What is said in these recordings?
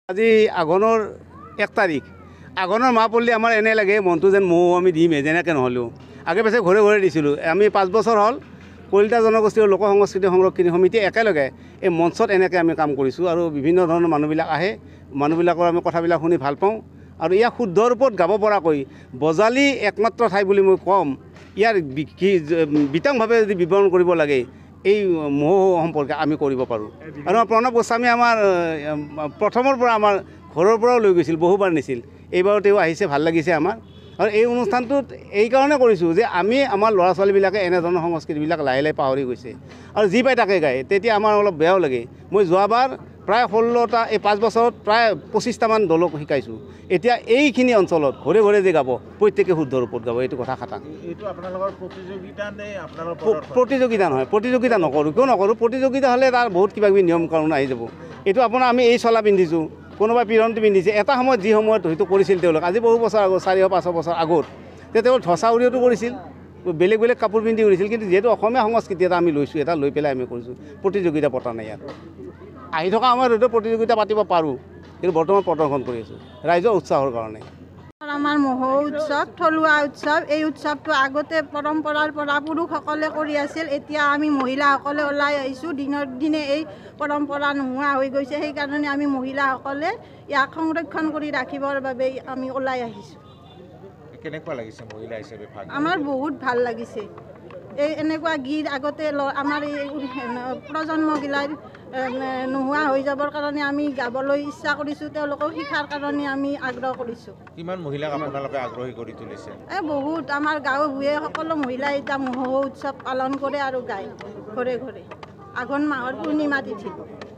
আজি আঘোণৰ 1 তাৰিখ আঘোণৰ মাহ পড়লে আমাৰ এনে লাগে মনটো যেন মৌ আমি দিমে যেনেকৈ নহ'লেও আগে পাছে ঘৰে ঘৰে দিছিলোঁ। আমি 5 বছৰ হ'ল কলিতা জনগোষ্ঠীৰ লোক সংস্কৃতি সংৰক্ষণ সমিতি একেলগে এই মঞ্চত এনেকৈ আমি কাম কৰিছোঁ আৰু বিভিন্ন ধৰণৰ মানুহবিলাক আহে, মানুহবিলাকৰ আমি কথাবিলাক শুনি ভাল পাওঁ আৰু ইয়াক শুদ্ধ ৰূপত গাব পৰাকৈ বজালী একমাত্ৰ ঠাই বুলি মই ক'ম। ইয়াৰ বিতংভাৱে যদি বিৱৰণ কৰিব লাগে এই মৌ সম্পৰ্কে আমি কৰিব পাৰোঁ। আৰু প্ৰণৱ গোস্বামী আমাৰ প্ৰথমৰ পৰা আমাৰ ঘৰৰ পৰাও লৈ গৈছিল, বহুবাৰ নিছিল। এইবাৰো তেওঁ আহিছে, ভাল লাগিছে আমাৰ। আৰু এই অনুষ্ঠানটোত এইকাৰণে কৰিছোঁ যে আমি আমাৰ ল'ৰা ছোৱালীবিলাকে এনেধৰণৰ সংস্কৃতিবিলাক লাহে লাহে পাহৰি গৈছে আৰু যি পায় তাকে গায়, তেতিয়া আমাৰ অলপ বেয়াও লাগে। মই যোৱাবাৰ প্ৰায় 16টা, এই 5 বছৰত প্ৰায় 25টামান দলক শিকাইছোঁ। এতিয়া এইখিনি অঞ্চলত ঘৰে ঘৰে যে গাব, প্ৰত্যেকে শুদ্ধ ৰূপত গাব, এইটো কথা খাটাং। এইটো আপোনালোকৰ প্ৰতিযোগিতা নে আপোনালোকৰ প্ৰতিযোগিতা নহয়, প্ৰতিযোগিতা নকৰোঁ। কিয় নকৰোঁ? প্ৰতিযোগিতা হ'লে তাৰ বহুত কিবা কিবি নিয়ম কানুন আহি যাব। এইটো আপোনাৰ আমি এই চলা পিন্ধিছোঁ, কোনোবাই পিৰণটো পিন্ধিছে। এটা সময়ত যি সময়ত হয়তো কৰিছিল তেওঁলোক, আজি বহু বছৰ আগত 4-5 বছৰ আগত তেওঁ ধচা উৰিয়াটো কৰিছিল, বেলেগ বেলেগ কাপোৰ পিন্ধি কৰিছিল। কিন্তু যিহেতু অসমীয়া সংস্কৃতি এটা আমি লৈছোঁ, এটা লৈ পেলাই আমি কৰিছোঁ, প্ৰতিযোগিতা পতা নাই। ইয়াত আহি থকা সময়ত হয়তো প্ৰতিযোগিতা পাতিব পাৰোঁ, কিন্তু বৰ্তমান প্ৰদৰ্শন কৰি আছোঁ ৰাইজৰ উৎসাহৰ কাৰণে। আমাৰ মহৌ উৎসৱ থলুৱা উৎসৱ। এই উৎসৱটো আগতে পৰম্পৰাৰ পৰা পুৰুষসকলে কৰি আছিল, এতিয়া আমি মহিলাসকলে ওলাই আহিছোঁ। দিনৰ দিনে এই পৰম্পৰা নোহোৱা হৈ গৈছে, সেইকাৰণে আমি মহিলাসকলে ইয়াক সংৰক্ষণ কৰি ৰাখিবৰ বাবে আমি ওলাই আহিছোঁ। কেনেকুৱা লাগিছে মহিলা হিচাপে? আমাৰ বহুত ভাল লাগিছে। এই এনেকুৱা গীত আগতে আমাৰ এই প্ৰজন্মগিলাৰ নোহোৱা হৈ যাবৰ কাৰণে আমি গাবলৈ ইচ্ছা কৰিছোঁ, তেওঁলোকক শিকাৰ কাৰণে আমি আগ্ৰহ কৰিছোঁ। কিমান মহিলাক আপোনালোকে আগ্ৰহী কৰি তুলিছে? বহুত। আমাৰ গাঁৱে ভূঞে সকলো মহিলাই এতিয়া মহৌ উৎসৱ পালন কৰে আৰু গায় ঘৰে ঘৰে আঘোণ মাহৰ পূৰ্ণিমা তিথিত।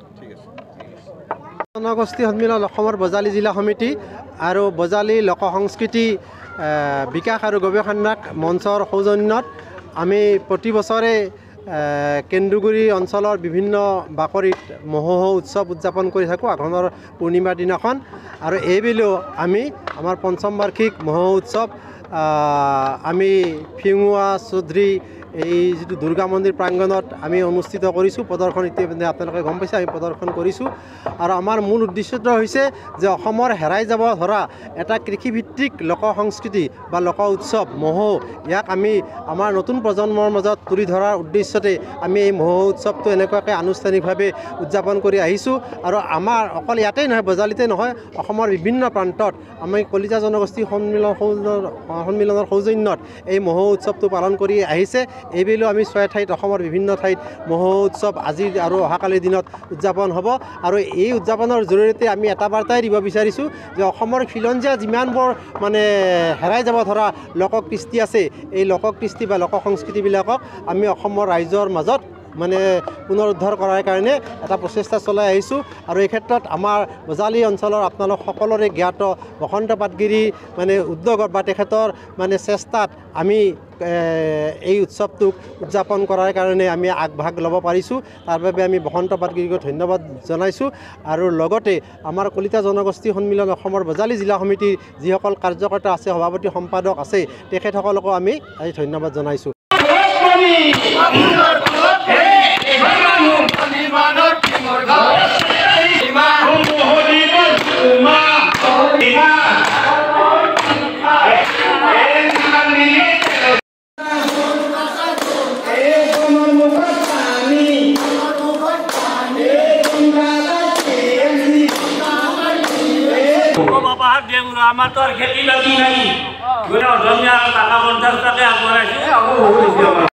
জনগোষ্ঠী সন্মিলন অসমৰ বজালী জিলা সমিতি আৰু বজালী লোক সংস্কৃতি বিকাশ আৰু গৱেষণা মঞ্চৰ সৌজন্যত আমি প্ৰতি বছৰে কেন্দুগুৰি অঞ্চলৰ বিভিন্ন বাকৰিত মহৌ উৎসৱ উদযাপন কৰি থাকোঁ আঘোণৰ পূৰ্ণিমাৰ দিনাখন। আৰু এইবেলিও আমি আমাৰ 5ম বাৰ্ষিক মহৌ উৎসৱ আমি ফিঙুৱা চৌধুৰী এই যিটো দুৰ্গা মন্দিৰ প্ৰাংগণত আমি অনুষ্ঠিত কৰিছোঁ। প্ৰদৰ্শন ইতিমধ্যে আপোনালোকে গম পাইছে, আমি প্ৰদৰ্শন কৰিছোঁ। আৰু আমাৰ মূল উদ্দেশ্যটো হৈছে যে অসমৰ হেৰাই যাব ধৰা এটা কৃষিভিত্তিক লোক সংস্কৃতি বা লোক উৎসৱ মহৌ, ইয়াক আমি আমাৰ নতুন প্ৰজন্মৰ মাজত তুলি ধৰাৰ উদ্দেশ্যতে আমি এই মহৌ উৎসৱটো এনেকুৱাকৈ আনুষ্ঠানিকভাৱে উদযাপন কৰি আহিছোঁ। আৰু আমাৰ অকল ইয়াতেই নহয়, বজালীতে নহয়, অসমৰ বিভিন্ন প্ৰান্তত আমি কলিতা জনগোষ্ঠী সন্মিলনৰ সৌজন্যত এই মহৌ উৎসৱটো পালন কৰি আহিছে। এইবেলিও আমি 6 ঠাইত অসমৰ বিভিন্ন ঠাইত মহৌ উৎসৱ আজি আৰু অহাকালিৰ দিনত উদযাপন হ'ব। আৰু এই উদযাপনৰ জৰিয়তে আমি এটা বাৰ্তাই দিব বিচাৰিছোঁ যে অসমৰ খিলঞ্জীয়া যিমানবোৰ হেৰাই যাব ধৰা লোককৃষ্টি আছে, এই লোককৃষ্টি বা লোক সংস্কৃতিবিলাকক আমি অসমৰ ৰাইজৰ মাজত পুনৰুদ্ধাৰ কৰাৰ কাৰণে এটা প্ৰচেষ্টা চলাই আহিছোঁ। আৰু এই ক্ষেত্ৰত আমাৰ বজালী অঞ্চলৰ আপোনালোক সকলোৰে জ্ঞাত বসন্ত পাটগিৰি উদ্যোগত বা তেখেতৰ চেষ্টাত আমি এই উৎসৱটোক উদযাপন কৰাৰ কাৰণে আমি আগভাগ ল'ব পাৰিছোঁ। তাৰ বাবে আমি বসন্ত পাটগিৰিক ধন্যবাদ জনাইছোঁ। আৰু লগতে আমাৰ কলিতা জনগোষ্ঠী সন্মিলন অসমৰ বজালী জিলা সমিতিৰ যিসকল কাৰ্যকৰ্তা আছে, সভাপতি সম্পাদক আছে, তেখেতসকলকো আমি আজি ধন্যবাদ জনাইছোঁ। আমার তো আর খেতি বাতি নাই, টাকা 50 টাকা আগবঢ়াইছে।